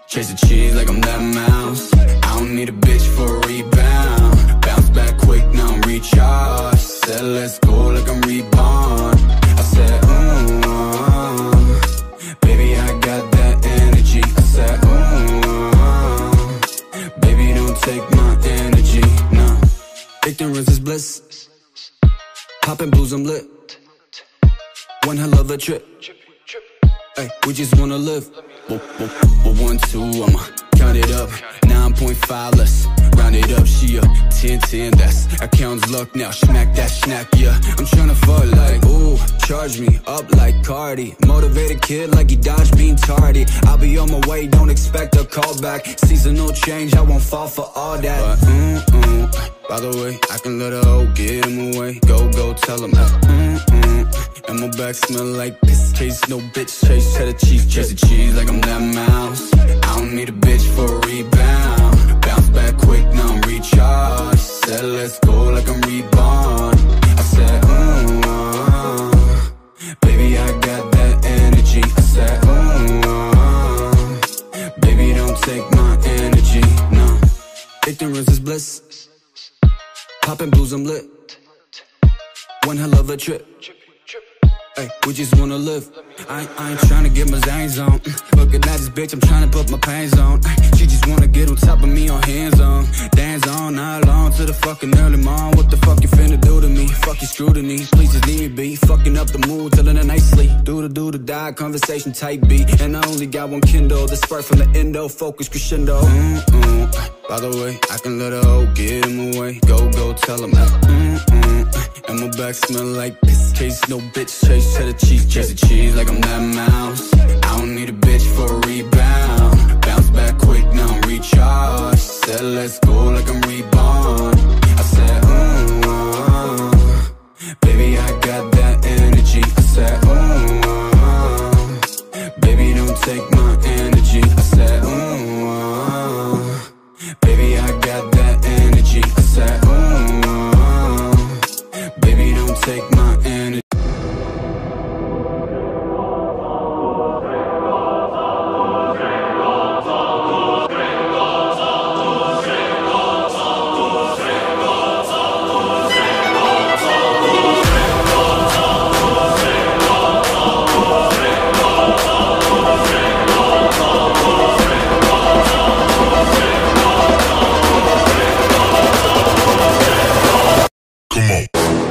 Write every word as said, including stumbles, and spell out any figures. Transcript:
Chasing cheese like I'm that mouse. I don't need a bitch for a rebound. Bounce back quick, now I'm recharged. Said let's go like I'm reborn. I said, ooh, uh, baby, I got that energy. I said, ooh, uh, baby, don't take my energy, no. Ignorance is bliss. Poppin' blues, I'm lit. One hell of a trip. Ay, we just wanna live. Well, well, well, one, two, I'ma count it up. Nine point five, let's round it up. She a ten, ten, that's account's luck now. Smack that snack, yeah. I'm tryna fuck like, ooh, charge me up like Cardi. Motivated kid like he dodged being tardy. I'll be on my way, don't expect a call back. Seasonal change, I won't fall for all that. But, mm, mm, by the way, I can let her hoe get him away. Go, go, tell him, uh, mm, mm. And my back smell like piss. Chase no bitch, chase cheddar cheese. Chasing cheese like I'm that mouse. I don't need a bitch for a rebound. Bounce back quick, now I'm recharged. Said let's go like I'm reborn. I said, ooh, uh, baby, I got that energy. I said, ooh, uh, baby, don't take my energy, no. Ignorance is bliss. Poppin' blues, I'm lit. One hell of a trip. Ay, we just wanna live. I ain't, I ain't tryna get my zangs on. Looking at this bitch, I'm tryna put my pains on. Ay, she just wanna get on top of me on hands on. Dance on, not long to the fucking early morn. What the fuck you finna do to me? Fuck your scrutiny, please just leave me be. Fucking up the mood, telling her nicely. Do the do the die, conversation type B. And I only got one Kindle, the spark from the endo, focus crescendo. Mm-mm. By the way, I can let her hoe get him away. Go, go, tell him, uh, mm-mm. And my back smell like piss. Chase no bitch, chase cheddar cheese. Chasing cheese like I'm that mouse. I don't need a bitch for a rebound. Bounce back quick, now I'm recharged. Said let's go like I'm reborn. I said, ooh, uh, baby, I got that energy. I said, ooh, uh, baby, don't take my energy. I said, ooh, uh, baby, I got that energy. I said, ooh, uh, baby, don't take my energy. Come on.